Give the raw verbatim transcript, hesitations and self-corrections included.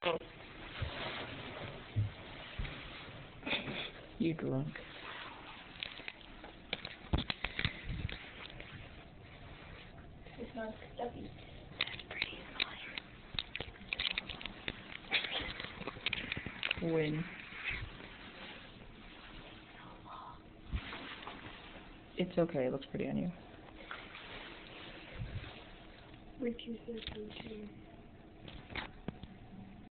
You drunk. It's not stuffy. That's pretty fine. Win. It's okay, it looks pretty on you. We're too soon.